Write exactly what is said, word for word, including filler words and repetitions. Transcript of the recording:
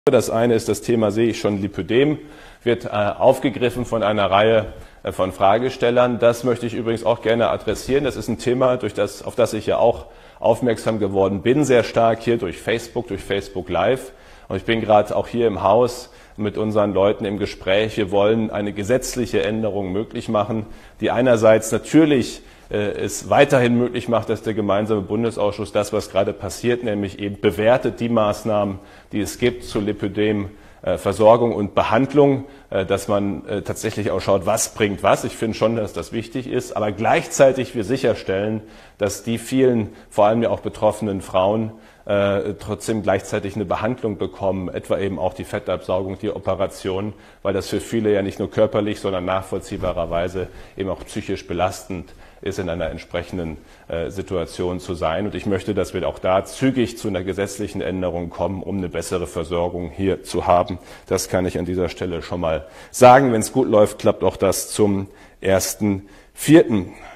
Das eine ist das Thema, sehe ich schon, Lipödem, wird äh, aufgegriffen von einer Reihe äh, von Fragestellern. Das möchte ich übrigens auch gerne adressieren. Das ist ein Thema, durch das, auf das ich ja auch aufmerksam geworden bin, sehr stark hier durch Facebook, durch Facebook Live. Und ich bin gerade auch hier im Haus mit unseren Leuten im Gespräch. Wir wollen eine gesetzliche Änderung möglich machen, die einerseits natürlich es weiterhin möglich macht, dass der gemeinsame Bundesausschuss das, was gerade passiert, nämlich eben bewertet die Maßnahmen, die es gibt zur Lipödem-Versorgung und Behandlung, dass man tatsächlich auch schaut, was bringt was. Ich finde schon, dass das wichtig ist, aber gleichzeitig wir sicherstellen, dass die vielen, vor allem ja auch betroffenen Frauen, Äh, trotzdem gleichzeitig eine Behandlung bekommen, etwa eben auch die Fettabsaugung, die Operation, weil das für viele ja nicht nur körperlich, sondern nachvollziehbarerweise eben auch psychisch belastend ist, in einer entsprechenden äh, Situation zu sein. Und ich möchte, dass wir auch da zügig zu einer gesetzlichen Änderung kommen, um eine bessere Versorgung hier zu haben. Das kann ich an dieser Stelle schon mal sagen. Wenn es gut läuft, klappt auch das zum ersten Vierten.